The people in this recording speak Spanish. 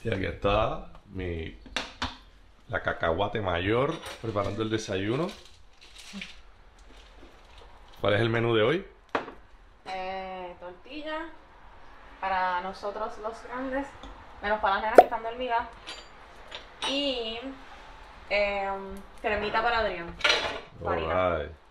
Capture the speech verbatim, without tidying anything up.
Y aquí está mi la cacahuate mayor preparando el desayuno. ¿Cuál es el menú de hoy? Eh, tortilla para nosotros los grandes, menos para las nenas que están dormidas. Y eh, cremita para Adrián. Farina. Alright.